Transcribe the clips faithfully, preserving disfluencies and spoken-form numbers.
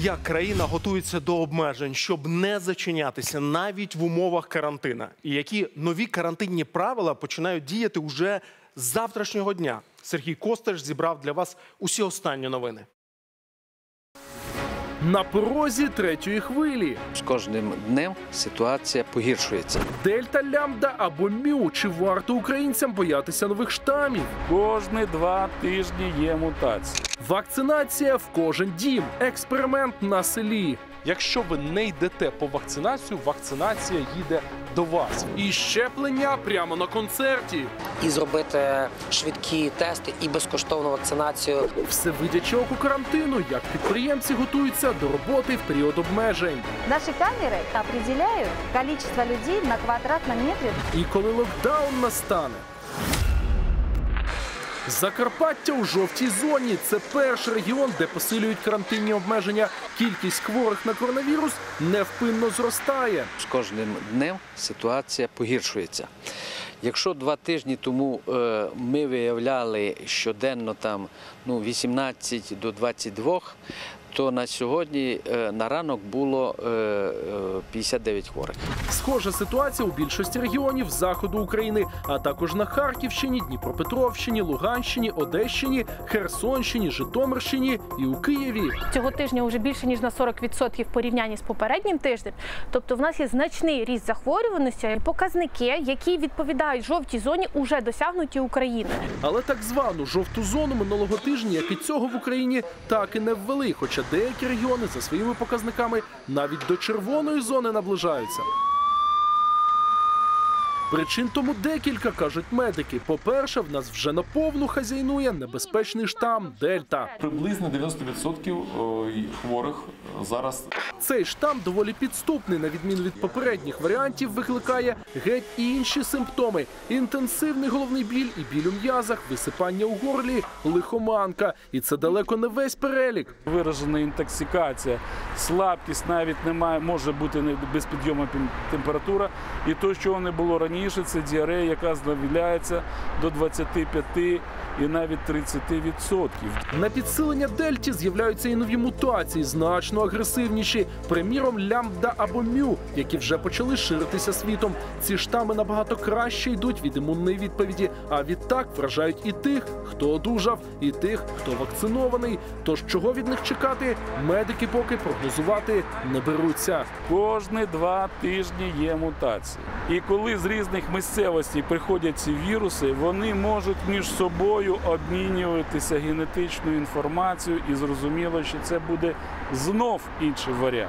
Як країна готується до обмежень, щоб не зачинятися навіть в умовах карантину? І які нові карантинні правила починають діяти уже з завтрашнього дня? Сергій Костеш зібрав для вас усі останні новини. На порозі третьої хвилі. З кожним днем ситуація погіршується. Дельта, лямбда або мю. Чи варто українцям боятися нових штамів? Кожні два тижні є мутації. Вакцинація в кожен дім. Експеримент на селі. Якщо ви не йдете по вакцинацію, вакцинація їде до вас. І щеплення прямо на концерті. І зробити швидкі тести і безкоштовну вакцинацію. Все вийдячи оку карантину, як підприємці готуються до роботи в період обмежень. Наши камеры определяют количество людей на квадратном метре. І коли локдаун настане. Закарпаття у жовтій зоні. Це перший регіон, де посилюють карантинні обмеження. Кількість хворих на коронавірус невпинно зростає. З кожним днем ситуація погіршується. Якщо два тижні тому е, ми виявляли щоденно там, ну, вісімнадцять до двадцяти двох, то на сьогодні е, на ранок було е, е, п'ятдесят дев'ять хворих. Схожа ситуація у більшості регіонів заходу України, а також на Харківщині, Дніпропетровщині, Луганщині, Одещині, Херсонщині, Житомирщині і у Києві. Цього тижня вже більше, ніж на сорок відсотків в порівнянні з попереднім тижнем. Тобто в нас є значний ріст захворюваності. Показники, які відповідають жовтій зоні, уже досягнуті Україною. Але так звану жовту зону минулого тижня, як і цього в Україні, так і не ввели, хоча деякі регіони за своїми показниками навіть до червоної зони наближаються. Причин тому декілька, кажуть медики. По-перше, в нас вже наповну хазяйнує небезпечний штам Дельта. Приблизно дев'яносто відсотків хворих зараз. Цей штам доволі підступний, на відміну від попередніх варіантів, викликає геть інші симптоми. Інтенсивний головний біль і біль у м'язах, висипання у горлі, лихоманка. І це далеко не весь перелік. Виражена інтоксикація, слабкість навіть немає, може бути без підйому температура. І то, що не було раніше, це діарея, яка знавіляється до двадцяти п'яти і навіть тридцяти відсотків. На підсилення дельті з'являються і нові мутації, значно агресивніші. Приміром, лямбда або мю, які вже почали ширитися світом. Ці штами набагато краще йдуть від імунної відповіді, а відтак вражають і тих, хто одужав, і тих, хто вакцинований. Тож чого від них чекати, медики поки прогнозувати не беруться. Кожні два тижні є мутації. І коли з різних місцевостей приходять ці віруси, вони можуть між собою обмінюватися генетичною інформацією, і зрозуміло, що це буде знов інший варіант.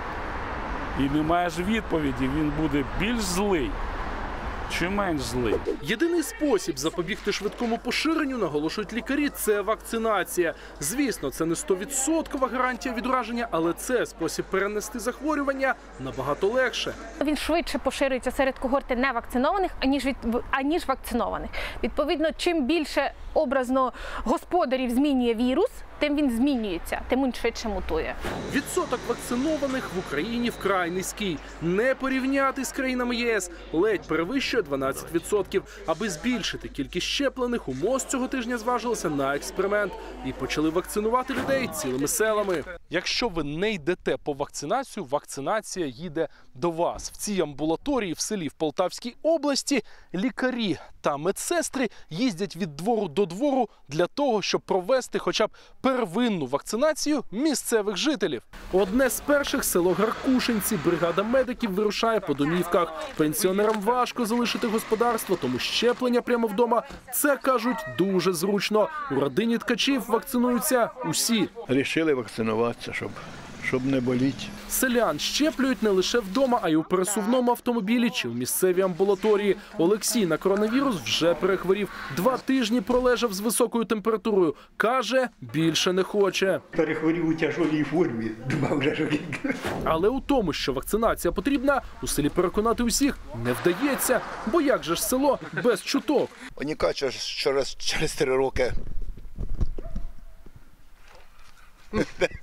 І немає ж відповіді, він буде більш злий чи менш злий. Єдиний спосіб запобігти швидкому поширенню, наголошують лікарі, це вакцинація. Звісно, це не сто відсотків гарантія від ураження, але це спосіб перенести захворювання набагато легше. Він швидше поширюється серед когорти невакцинованих, аніж, від, аніж вакцинованих. Відповідно, чим більше образно господарів змінює вірус, тим він змінюється, тим він швидше мутує. Відсоток вакцинованих в Україні вкрай низький. Не порівняти з країнами ЄС, ледь перевищує дванадцять відсотків. Аби збільшити кількість щеплених, у МОЗ цього тижня зважилися на експеримент і почали вакцинувати людей цілими селами. Якщо ви не йдете по вакцинацію, вакцинація їде до вас. В цій амбулаторії в селі в Полтавській області лікарі та медсестри їздять від двору до двору для того, щоб провести хоча б первинну вакцинацію місцевих жителів. Одне з перших – село Гаркушинці. Бригада медиків вирушає по домівках. Пенсіонерам важко залишити господарство, тому щеплення прямо вдома – це, кажуть, дуже зручно. У родині Ткачів вакцинуються усі. Рішили вакцинуватися, щоб, щоб не боліти. Селян щеплюють не лише вдома, а й у пересувному автомобілі чи в місцевій амбулаторії. Олексій на коронавірус вже перехворів. Два тижні пролежав з високою температурою. Каже, більше не хоче. Перехворів у тяжкій формі. Думав, вже що... Але у тому, що вакцинація потрібна, у селі переконати усіх не вдається. Бо як же ж село без чуток? Вони кажуть, що через, через три роки.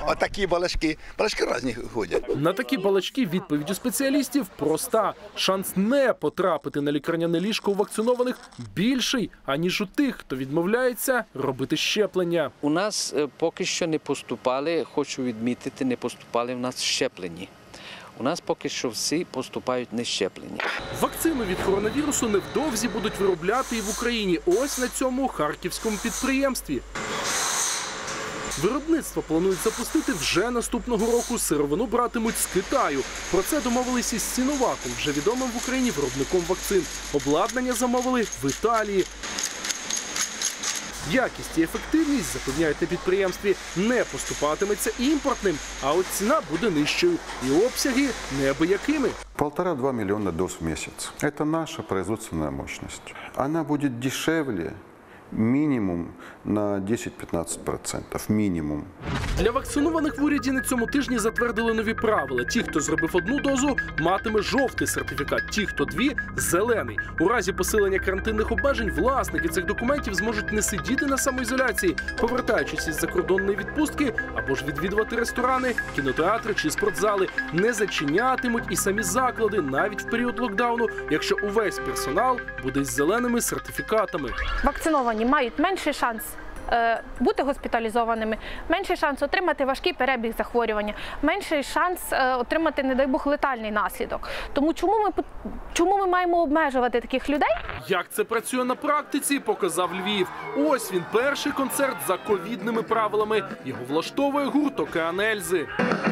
А такі балачки, балачки різні ходять. На такі балачки відповідь у спеціалістів проста. Шанс не потрапити на лікарняне ліжко у вакцинованих більший, аніж у тих, хто відмовляється робити щеплення. У нас е, поки що не поступали, хочу відмітити, не поступали в нас щеплені. У нас поки що всі поступають не щеплені. Вакцину від коронавірусу невдовзі будуть виробляти і в Україні. Ось на цьому харківському підприємстві. Виробництво планують запустити вже наступного року. Сировину братимуть з Китаю. Про це домовились із Сіноваком, вже відомим в Україні виробником вакцин. Обладнання замовили в Італії. Якість і ефективність, запевняють на підприємстві, не поступатиметься імпортним, а от ціна буде нижчою. І обсяги неабиякими. Полтора-два миллиона доз в месяц. Это наша производственная мощность. Она будет дешевле минимум на десять-пятнадцать процентов. Минимум. Для вакцинованих в уряді на цьому тижні затвердили нові правила. Ті, хто зробив одну дозу, матиме жовтий сертифікат. Ті, хто дві – зелений. У разі посилення карантинних обмежень власники цих документів зможуть не сидіти на самоізоляції, повертаючись із закордонної відпустки, або ж відвідувати ресторани, кінотеатри чи спортзали. Не зачинятимуть і самі заклади, навіть в період локдауну, якщо увесь персонал буде із зеленими сертифікатами. Вакциновані мають менший шанс е, бути госпіталізованими, менший шанс отримати важкий перебіг захворювання, менший шанс е, отримати, не дай Бог, летальний наслідок. Тому чому ми, чому ми маємо обмежувати таких людей? Як це працює на практиці, показав Львів. Ось він, перший концерт за ковідними правилами. Його влаштовує гурт «Океан Ельзи».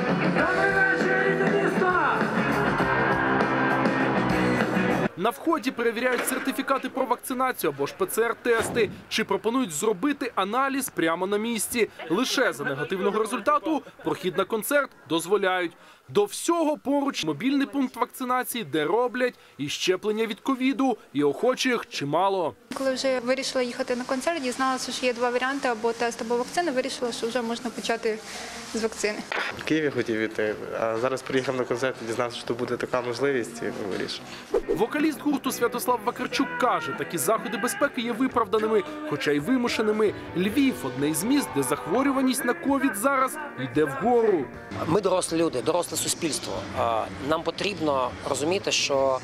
На вході перевіряють сертифікати про вакцинацію або ж ПЦР-тести. Чи пропонують зробити аналіз прямо на місці. Лише за негативного результату прохід на концерт дозволяють. До всього поруч мобільний пункт вакцинації, де роблять і щеплення від ковіду, і охочих чимало. Коли вже вирішила їхати на концерт, дізналася, що є два варіанти, або тест, або вакцина, вирішила, що вже можна почати з вакцини. В Києві хотів іти, а зараз приїхав на концерт і дізнався, що буде така можливість, і вирішив. Вокаліст гурту Святослав Вакарчук каже, такі заходи безпеки є виправданими, хоча й вимушеними. Львів – одне із міст, де захворюваність на ковід зараз йде вгору. Ми дорослі люди, доросле суспільство. Нам потрібно розуміти, що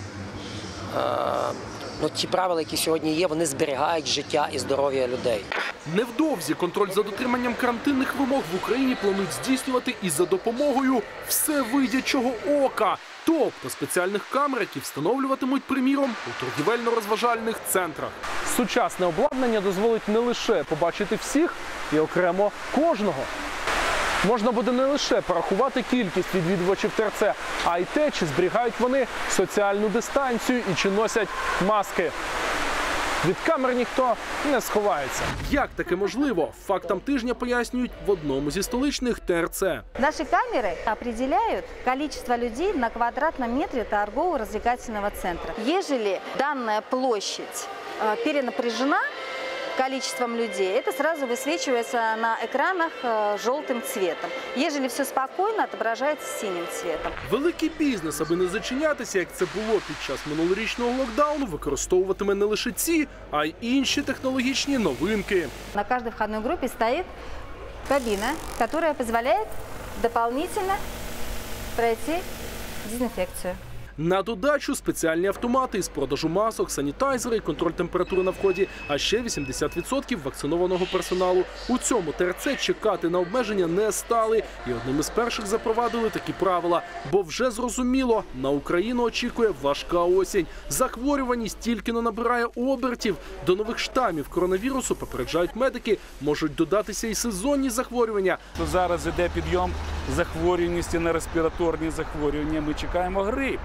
ну, ті правила, які сьогодні є, вони зберігають життя і здоров'я людей. Невдовзі контроль за дотриманням карантинних вимог в Україні планують здійснювати і за допомогою всевидячого ока. Тобто спеціальних камер, які встановлюватимуть, приміром, у торгівельно-розважальних центрах. Сучасне обладнання дозволить не лише побачити всіх і окремо кожного. Можна буде не лише порахувати кількість відвідувачів ТРЦ, а й те, чи зберігають вони соціальну дистанцію і чи носять маски. Від камер ніхто не сховається. Як таке можливо? Фактам тижня пояснюють в одному зі столичних ТРЦ. Наши камеры определяют количество людей на квадратном метре торгово-развлекательного центра. Ежели данная площадь э, перенапряжена количеством людей, это сразу высвечивается на экранах э, желтым цветом. Ежели все спокойно, отображается синим цветом. Великий бізнес, аби не зачинятися, як це було під час минулорічного локдауну, використовуватиме не лише ці, а й інші технологічні новинки. На каждой входной группе стоит кабина, которая позволяет дополнительно пройти дезинфекцию. На додачу спеціальні автомати із продажу масок, санітайзери і контроль температури на вході, а ще вісімдесят відсотків вакцинованого персоналу. У цьому ТРЦ чекати на обмеження не стали і одним із перших запровадили такі правила. Бо вже зрозуміло, на Україну очікує важка осінь. Захворюваність тільки-но набирає обертів. До нових штамів коронавірусу, попереджають медики, можуть додатися і сезонні захворювання. Зараз іде підйом захворюваності на респіраторні захворювання, ми чекаємо грип.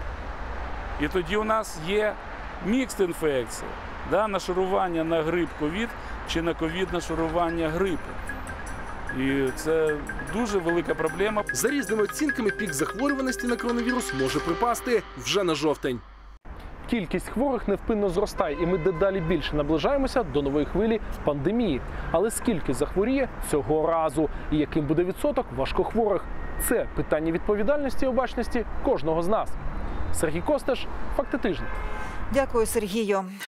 І тоді у нас є мікс інфекцій, да, нашарування на грип ковід чи на ковід нашарування грипу. І це дуже велика проблема. За різними оцінками, пік захворюваності на коронавірус може припасти вже на жовтень. Кількість хворих невпинно зростає, і ми дедалі більше наближаємося до нової хвилі пандемії. Але скільки захворіє цього разу? І яким буде відсоток важкохворих? Це питання відповідальності і обачності кожного з нас. Сергій Костеш, «Факти тижня». Дякую, Сергію.